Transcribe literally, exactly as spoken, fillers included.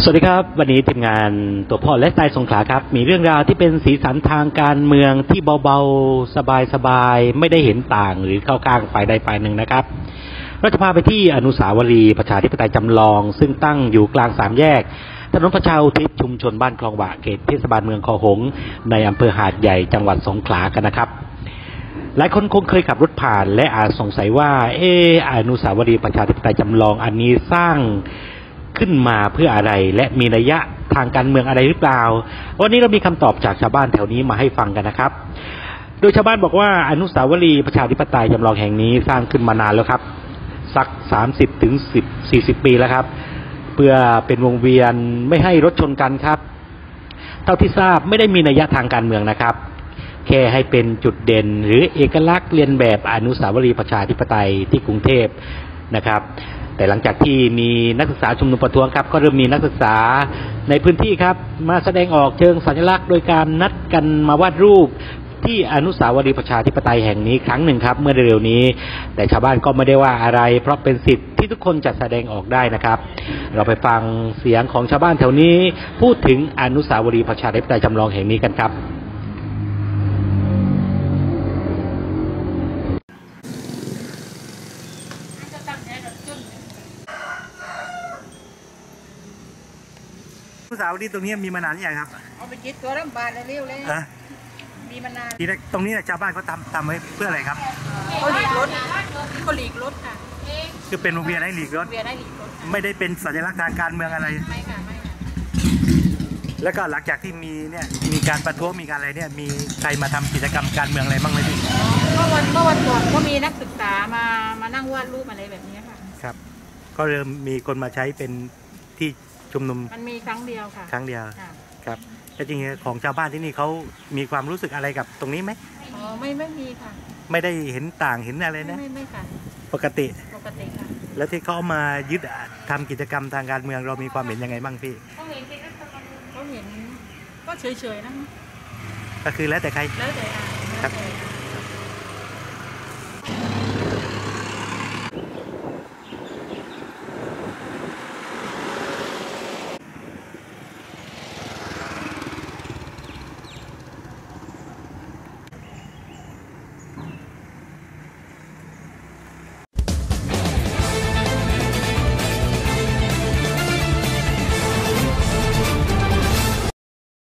สวัสดีครับวันนี้ทีมงานตัวพ่อและสไตล์สงขลาครับมีเรื่องราวที่เป็นสีสันทางการเมืองที่เบาๆสบายๆไม่ได้เห็นต่างหรือเข้าข้างฝ่ายใดฝ่ายหนึ่งนะครับเราจะพาไปที่อนุสาวรีย์ประชาธิปไตยจำลองซึ่งตั้งอยู่กลางสามแยกถนนประชาอุทิศชุมชนบ้านคลองหวะเขตเทศบาลเมืองคอหงส์ในอำเภอหาดใหญ่จังหวัดสงขลากันนะครับหลายคนคงเคยขับรถผ่านและอาจสงสัยว่าเอออนุสาวรีย์ประชาธิปไตยจำลองอันนี้สร้างขึ้นมาเพื่ออะไรและมีนัยยะทางการเมืองอะไรหรือเปล่าวันนี้เรามีคำตอบจากชาวบ้านแถวนี้มาให้ฟังกันนะครับโดยชาวบ้านบอกว่าอนุสาวรีย์ประชาธิปไตยจำลองแห่งนี้สร้างขึ้นมานานแล้วครับสักสามสิบถึงสิบ สี่สิบปีแล้วครับเพื่อเป็นวงเวียนไม่ให้รถชนกันครับเท่าที่ทราบไม่ได้มีนัยยะทางการเมืองนะครับแค่ให้เป็นจุดเด่นหรือเอกลักษณ์เลียนแบบอนุสาวรีย์ประชาธิปไตยที่กรุงเทพนะครับแต่หลังจากที่มีนักศึกษาชุมนุมประท้วงครับก็เริ่มมีนักศึกษาในพื้นที่ครับมาแสดงออกเชิงสัญลักษณ์โดยการนัดกันมาวาดรูปที่อนุสาวรีย์ประชาธิปไตยแห่งนี้ครั้งหนึ่งครับเมื่อเร็วๆนี้แต่ชาวบ้านก็ไม่ได้ว่าอะไรเพราะเป็นสิทธิ์ที่ทุกคนจะแสดงออกได้นะครับเราไปฟังเสียงของชาวบ้านแถวนี้พูดถึงอนุสาวรีย์ประชาธิปไตยจำลองแห่งนี้กันครับอนุสาวรีย์ตรงนี้มีมานานยังครับเอาไปจิตตัวรับบาทเร็วเลยมีมานานทีแรกตรงนี้ชาวบ้านเขาทำทำไว้เพื่ออะไรครับเขาหลีกรถเขาหลีกรถค่ะคือเป็นวงเวียนให้หลีกรถเวียนให้หลีกรถไม่ได้เป็นสัญลักษณ์ทางการเมืองอะไรไม่ค่ะไม่ค่ะแล้วก็หลังจากที่มีเนี่ยมีการประท้วงมีการอะไรเนี่ยมีใครมาทำกิจกรรมการเมืองอะไรบ้างไหมพี่เมื่อวันเมื่อวันก่อนก็มีนักศึกษามามานั่งวาดรูปอะไรแบบนี้ค่ะครับก็เริ่มมีคนมาใช้เป็นที่ชุมนุมมันมีครั้งเดียวค่ะครั้งเดียวครับแต่จริงๆของชาวบ้านที่นี่เขามีความรู้สึกอะไรกับตรงนี้ไหมอ๋อไม่ไม่มีค่ะไม่ได้เห็นต่างเห็นอะไรนะไม่ไม่ค่ะปกติปกติค่ะแล้วที่เขามายึดทำกิจกรรมทางการเมืองเรามีความเห็นยังไงบ้างพี่เขาเห็นเขาเห็นก็เฉยๆนะก็คือแล้วแต่ใครแล้วแต่ครับ